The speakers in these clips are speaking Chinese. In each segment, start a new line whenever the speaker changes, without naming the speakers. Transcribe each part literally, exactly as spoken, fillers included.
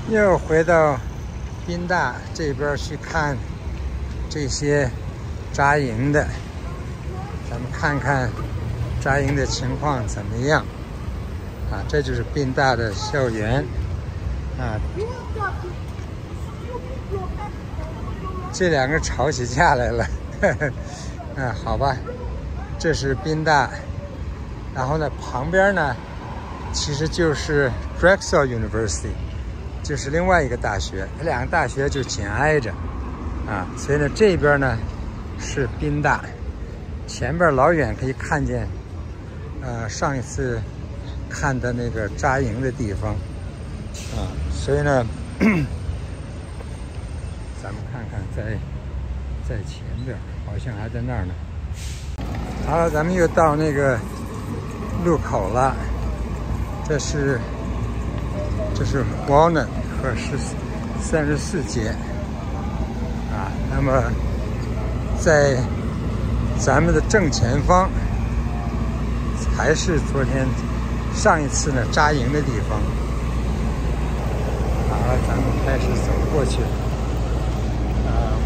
又回到宾大这边去看这些扎营的，咱们看看扎营的情况怎么样啊？这就是宾大的校园啊。这两个吵起架来了，呵呵，啊，好吧，这是宾大，然后呢，旁边呢，其实就是 Drexel University。就是另外一个大学，这两个大学就紧挨着，啊，所以呢这边呢是宾大，前边老远可以看见，呃，上一次看的那个扎营的地方，啊，所以呢，咱们看看在在前边，好像还在那儿呢。好了，咱们又到那个路口了，这是。这是 Walnut 和十三十四街啊，那么在咱们的正前方，还是昨天上一次呢扎营的地方。好了，咱们开始走过去。啊，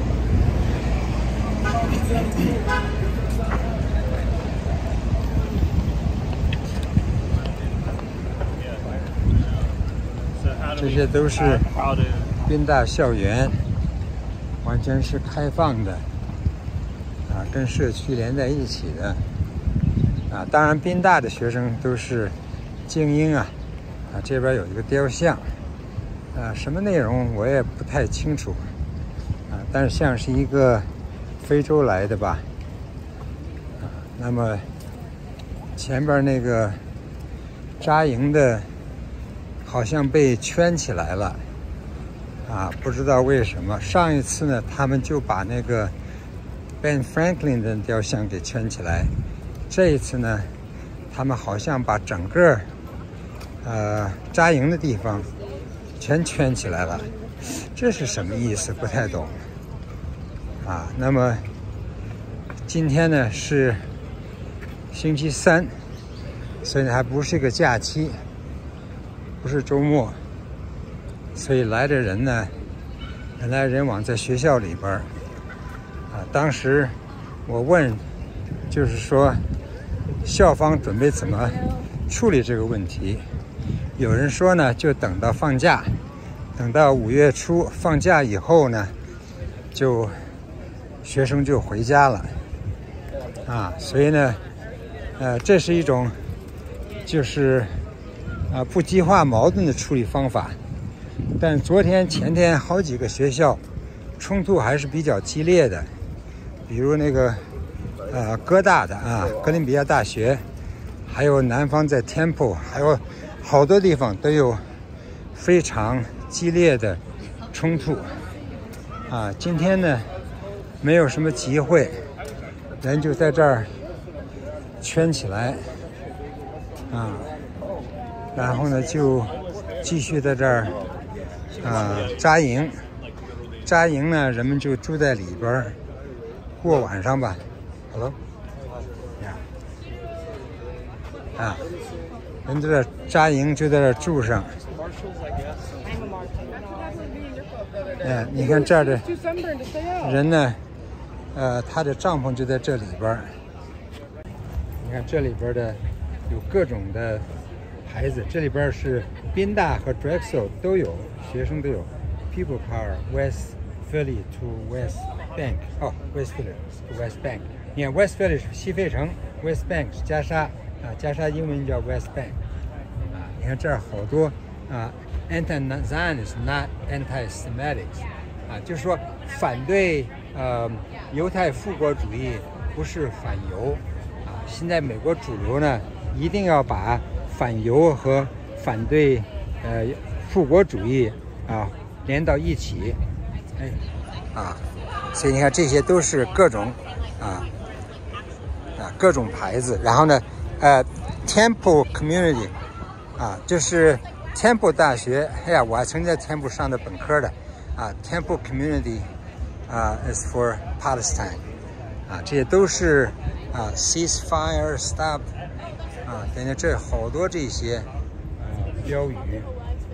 这些都是宾大校园，完全是开放的啊，跟社区连在一起的啊。当然，宾大的学生都是精英啊啊，这边有一个雕像啊，什么内容我也不太清楚啊，但是像是一个非洲来的吧啊。那么前边那个扎营的。好像被圈起来了，啊，不知道为什么。上一次呢，他们就把那个 Ben Franklin 的雕像给圈起来，这一次呢，他们好像把整个呃扎营的地方全圈起来了，这是什么意思？不太懂。啊，那么今天呢是星期三，所以还不是一个假期。不是周末，所以来的人呢，人来人往，在学校里边啊。当时我问，就是说校方准备怎么处理这个问题？有人说呢，就等到放假，等到五月初放假以后呢，就学生就回家了啊。所以呢，呃，这是一种就是。啊，不激化矛盾的处理方法，但昨天、前天好几个学校冲突还是比较激烈的，比如那个呃哥大的啊，哥伦比亚大学，还有南方在 Temple， 还有好多地方都有非常激烈的冲突啊。今天呢，没有什么集会，人就在这儿圈起来啊。然后呢，就继续在这儿啊、呃、扎营，扎营呢，人们就住在里边过晚上吧。Hello， 呀，啊，人在这扎营，就在这住上。哎，你看这儿的人呢，呃，他的帐篷就在这里边。你看这里边的有各种的。孩子，这里边是宾大和 Drexel 都有，学生都有 People Car West Philly to West Bank， 哦 West Philly to West Bank， 你看 West Philly 是西费城 ，West Bank 是加沙啊，加沙英文叫 West Bank 啊，你看这儿好多啊 ，anti-Zionist not anti-Semitic 啊，就是说反对呃犹太复国主义，不是反犹啊。现在美国主流呢，一定要把反犹和反对呃复国主义啊连到一起，哎啊，所以你看这些都是各种啊啊各种牌子。然后呢，呃 ，Temple Community 啊，就是 Temple 大学。哎呀，我还曾经在 Temple 上的本科的啊 ，Temple Community 啊 is for Palestine 啊，这些都是啊 ceasefire stop。啊，等等，这好多这些呃标语，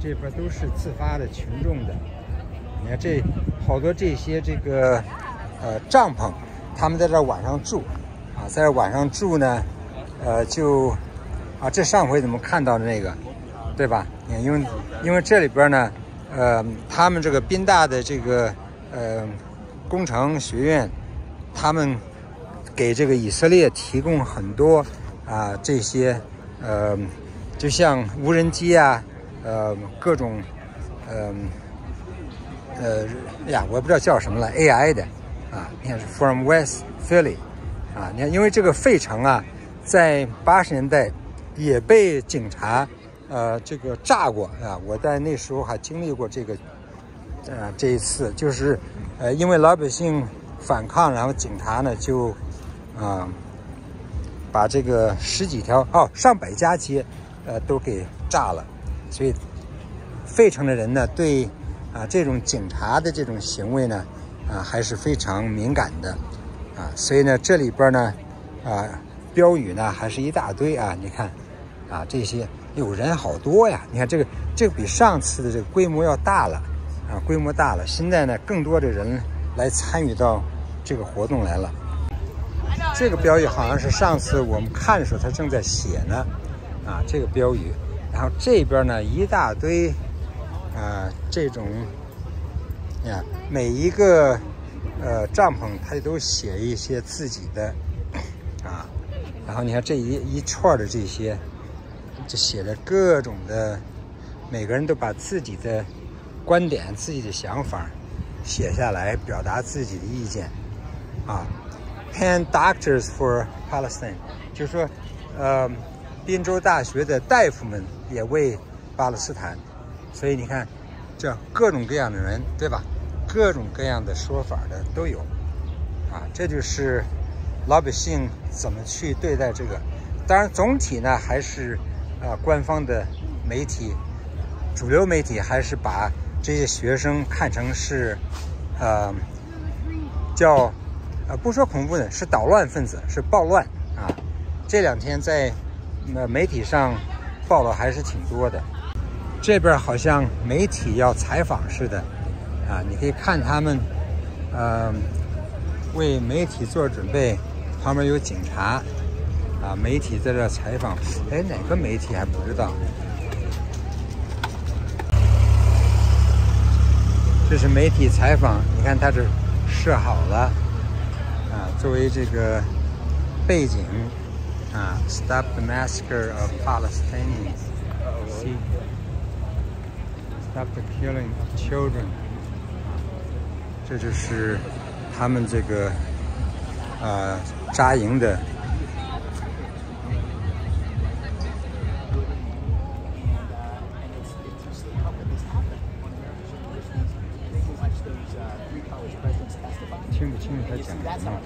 这边都是自发的群众的。你看这好多这些这个呃帐篷，他们在这晚上住啊，在这晚上住呢，呃就啊这上回咱们看到的那个，对吧？因为因为这里边呢，呃他们这个宾大的这个呃工程学院，他们给这个以色列提供很多啊这些呃就像无人机啊，呃各种呃。呃呀，我也不知道叫什么了 ，A I 的啊，你看是 From West Philly 啊，你看，因为这个费城啊，在八十年代也被警察呃这个炸过啊，我在那时候还经历过这个呃这一次，就是呃因为老百姓反抗，然后警察呢就啊、呃、把这个十几条哦上百家街呃都给炸了，所以费城的人呢对。啊，这种警察的这种行为呢，啊，还是非常敏感的，啊，所以呢，这里边呢，啊，标语呢还是一大堆啊，你看，啊，这些有人好多呀，你看这个这个比上次的这个规模要大了，啊，规模大了，现在呢，更多的人来参与到这个活动来了。这个标语好像是上次我们看的时候，他正在写呢，啊，这个标语，然后这边呢一大堆。啊，这种呀，每一个呃帐篷，它都写一些自己的啊，然后你看这一一串的这些，就写着各种的，每个人都把自己的观点、自己的想法写下来，表达自己的意见啊。Penn Doctors for Palestine， 就是说，呃，宾州大学的大夫们也为巴勒斯坦。所以你看，这各种各样的人，对吧？各种各样的说法的都有，啊，这就是老百姓怎么去对待这个。当然，总体呢还是啊、呃，官方的媒体、主流媒体还是把这些学生看成是，呃，叫呃不说恐怖的，是捣乱分子，是暴乱啊。这两天在呃媒体上报道还是挺多的。这边好像媒体要采访似的，啊，你可以看他们，呃，为媒体做准备，旁边有警察，啊，媒体在这采访，哎，哪个媒体还不知道？这是媒体采访，你看他这设好了，啊，作为这个背景，啊 ，Stop the massacre of Palestinians。See? Stop the killing of children。这就是他们这个呃扎营的。听不清楚他讲什么。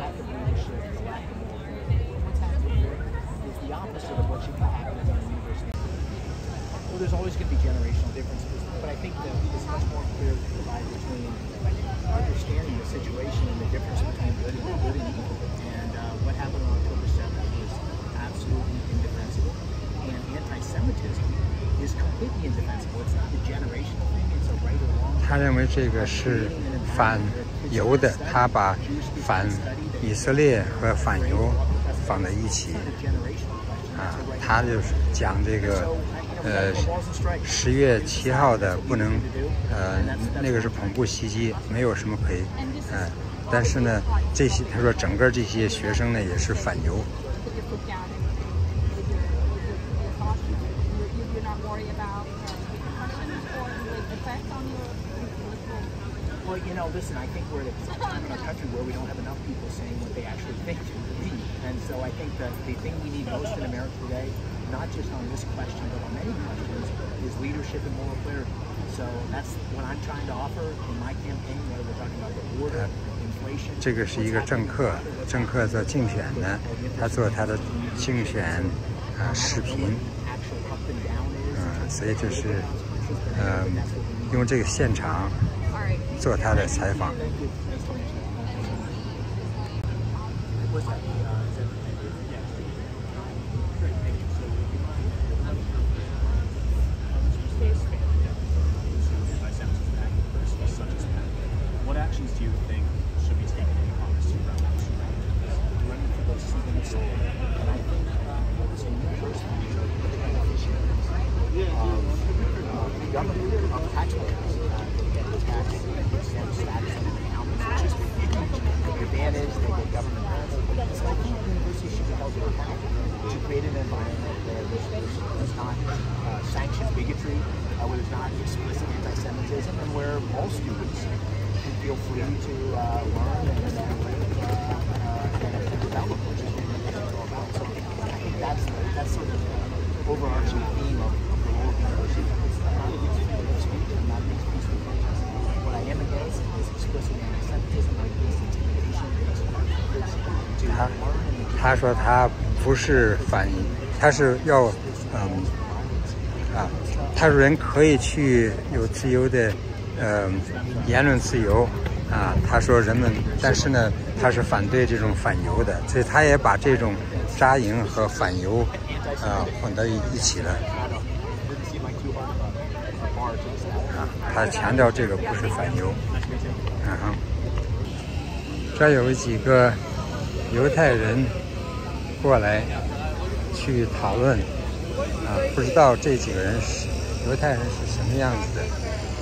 Well, there's always going to be generational differences, but I think that it's much more clear to divide between understanding the situation and the difference between good and good and evil. And uh, what happened on October seventh was absolutely indefensible, and anti-Semitism is completely indefensible. It's not a generational thing; it's a right or wrong.
他认为这个是反犹的，他把反以色列和反犹放在一起啊，他就是讲这个。呃，十月七号的不能，呃，那个是恐怖袭击，没有什么可以，呃，但是呢，这些他说整个这些学生呢也是反犹。
Well, you know, listen, I think we're at a time in our country where we don't have enough people saying what they actually think and believe. And so I think that the thing we need most in America today, not just on this question, but on many questions, is leadership and moral clarity. So that's what I'm trying to offer in my campaign, whether we're talking about the border, inflation.
这个是一个政客，政客做竞选呢，他做他的竞选啊、呃、视频，嗯、呃，所以就是呃用这个现场做他的采访。
Space. where there's, there's, there's not uh, sanctioned bigotry, uh, where there's not explicit anti-Semitism, and where all students can feel free to uh, learn and, and live uh, uh, and, and develop, which is what it's all about. So I think that's that's sort of the overarching theme of, of the role of the university. It's not against freedom of speech, I'm not against peaceful protest. What I am against is explicit anti-Semitism, or against intimidation, against to learn.
他说他不是反，他是要嗯啊，他说人可以去有自由的呃言论自由啊。他说人们，但是呢，他是反对这种反犹的，所以他也把这种扎营和反犹啊混到一起了。啊，他强调这个不是反犹。嗯哼，这有几个犹太人过来去讨论啊，不知道这几个人是犹太人是什么样子的。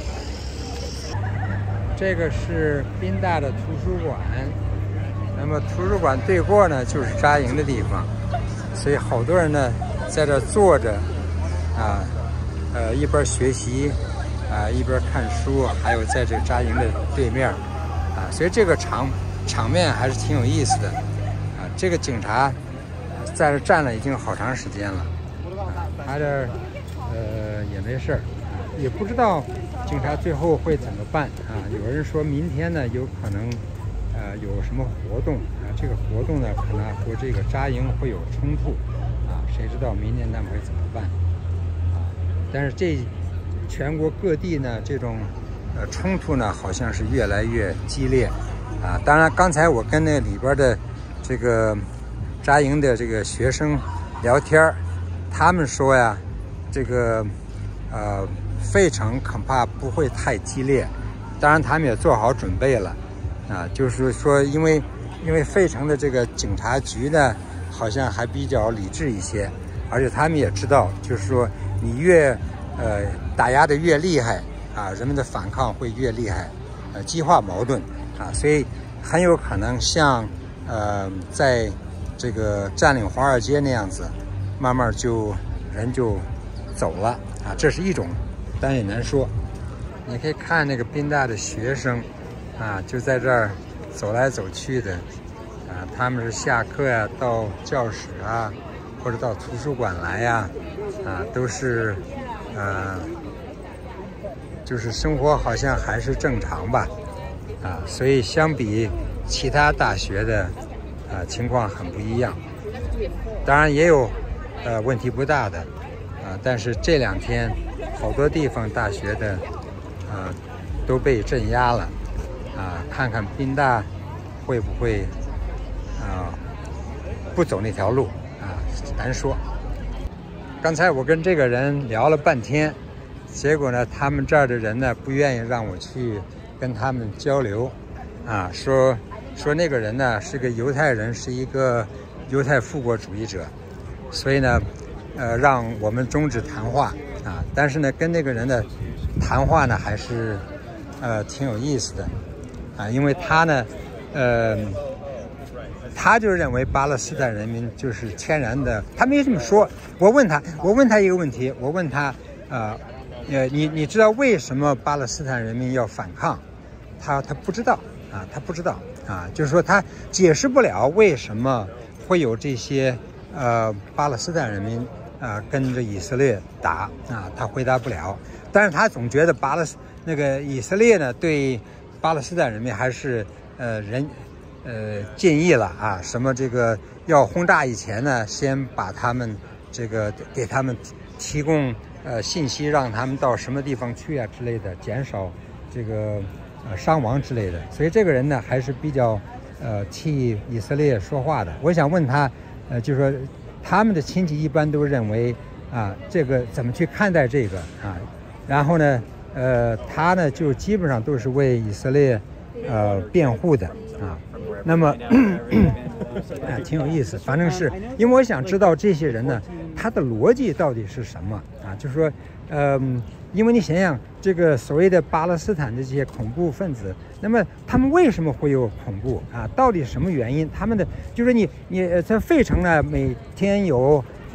这个是宾大的图书馆，那么图书馆对过呢就是扎营的地方，所以好多人呢在这坐着啊，呃一边学习啊一边看书，还有在这个扎营的对面啊，所以这个场场面还是挺有意思的啊。这个警察在这站了已经好长时间了，啊，他这呃也没事儿，也不知道警察最后会怎么办啊？有人说明天呢有可能呃有什么活动啊？这个活动呢可能和这个扎营会有冲突啊，谁知道明天他们会怎么办啊？但是这全国各地呢这种呃冲突呢好像是越来越激烈啊。当然刚才我跟那里边的这个扎营的这个学生聊天，他们说呀，这个呃费城恐怕不会太激烈，当然他们也做好准备了啊，就是说因为因为费城的这个警察局呢好像还比较理智一些，而且他们也知道，就是说你越呃打压的越厉害啊，人们的反抗会越厉害，呃激化矛盾啊，所以很有可能像呃在这个占领华尔街那样子，慢慢就人就走了啊，这是一种，但也难说。你可以看那个宾大的学生啊，就在这儿走来走去的啊，他们是下课呀、啊，到教室啊，或者到图书馆来呀、啊，啊，都是呃，就是生活好像还是正常吧，啊，所以相比其他大学的。啊，情况很不一样，当然也有，呃，问题不大的，啊，但是这两天好多地方大学的，啊，都被镇压了，啊，看看宾大会不会，啊，不走那条路，啊，难说。刚才我跟这个人聊了半天，结果呢，他们这儿的人呢不愿意让我去跟他们交流，啊，说。说那个人呢是个犹太人，是一个犹太复国主义者，所以呢，呃，让我们终止谈话啊。但是呢，跟那个人的谈话呢还是呃挺有意思的啊，因为他呢，呃，他就认为巴勒斯坦人民就是天然的，他没这么说。我问他，我问他一个问题，我问他，呃，呃，你你知道为什么巴勒斯坦人民要反抗？他他不知道啊，他不知道。啊，就是说他解释不了为什么会有这些呃巴勒斯坦人民啊跟着以色列打啊，他回答不了。但是他总觉得巴勒斯那个以色列呢对巴勒斯坦人民还是呃人呃建议了啊，什么这个要轰炸以前呢，先把他们这个给他们提供呃信息，让他们到什么地方去啊之类的，减少这个。呃，伤亡之类的，所以这个人呢还是比较，呃，替以色列说话的。我想问他，呃，就是说他们的亲戚一般都认为啊，这个怎么去看待这个啊？然后呢，呃，他呢就基本上都是为以色列呃辩护的啊。那么，啊，挺有意思。反正是因为我想知道这些人呢，他的逻辑到底是什么啊？就是说，嗯。因为你想想，这个所谓的巴勒斯坦的这些恐怖分子，那么他们为什么会有恐怖啊？到底什么原因？他们的就是你你在费城呢，每天有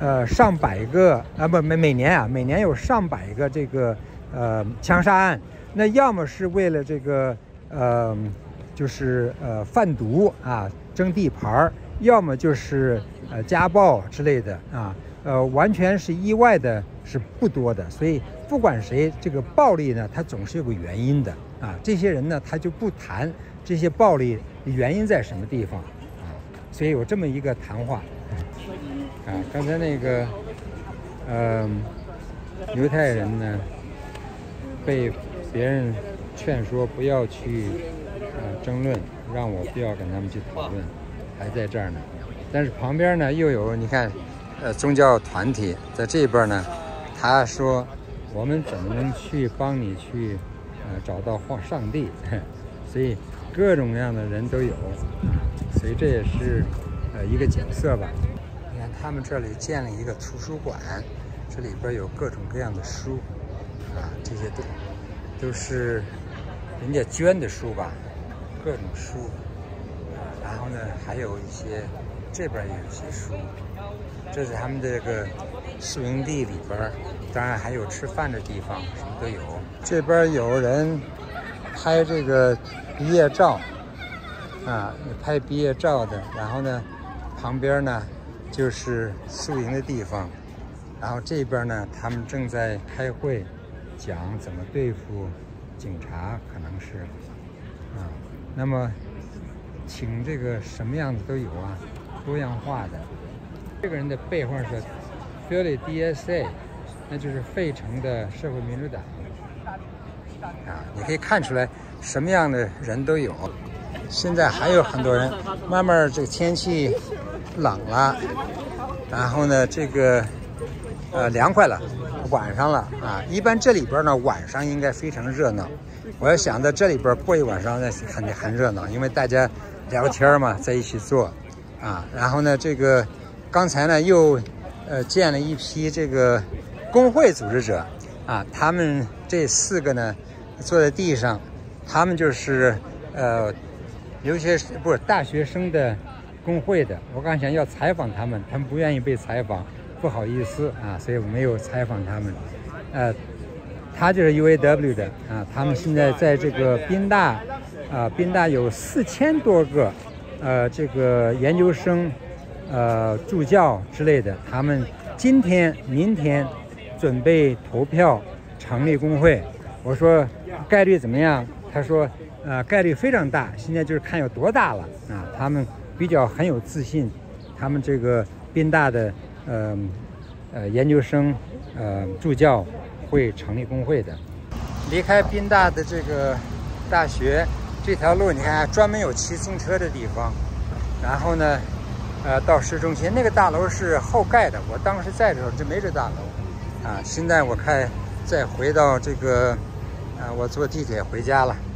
呃上百个啊不每每年啊每年有上百个这个呃枪杀案，那要么是为了这个呃就是呃贩毒啊争地盘儿，要么就是呃家暴之类的啊，呃完全是意外的是不多的，所以不管谁这个暴力呢，它总是有个原因的啊，这些人呢他就不谈这些暴力原因在什么地方啊，所以有这么一个谈话。啊，刚才那个，呃，犹太人呢，被别人劝说不要去呃争论，让我不要跟他们去讨论，还在这儿呢。但是旁边呢又有你看，呃，宗教团体在这边呢，他说我们怎么能去帮你去呃找到上帝？所以各种各样的人都有，所以这也是呃一个景色吧。他们这里建了一个图书馆，这里边有各种各样的书，啊，这些都都是人家捐的书吧，各种书。然后呢，还有一些这边也有一些书，这是他们这个宿营地里边，当然还有吃饭的地方，什么都有。这边有人拍这个毕业照，啊，拍毕业照的。然后呢，旁边呢。就是宿营的地方，然后这边呢，他们正在开会，讲怎么对付警察，可能是啊。那么，请这个什么样子都有啊，多样化的。这个人的背后是 Philly D S A， 那就是费城的社会民主党啊。你可以看出来，什么样的人都有。现在还有很多人，慢慢这个天气冷了，然后呢，这个呃凉快了，晚上了啊。一般这里边呢，晚上应该非常热闹。我要想在这里边过一晚上，那肯定很热闹，因为大家聊天嘛，在一起坐啊。然后呢，这个刚才呢又呃见了一批这个工会组织者啊，他们这四个呢坐在地上，他们就是呃。留学生不是大学生的工会的，我刚想要采访他们，他们不愿意被采访，不好意思啊，所以我没有采访他们。呃，他就是 U A W 的啊，他们现在在这个宾大啊，宾大有四千多个呃这个研究生、呃助教之类的，他们今天、明天准备投票成立工会。我说概率怎么样？他说。呃，概率非常大，现在就是看有多大了啊！他们比较很有自信，他们这个宾大的呃呃研究生呃助教会成立工会的。离开宾大的这个大学这条路，你看专门有骑自行车的地方，然后呢，呃，到市中心那个大楼是后盖的，我当时在的时候就没这大楼啊。现在我看再回到这个啊、呃，我坐地铁回家了。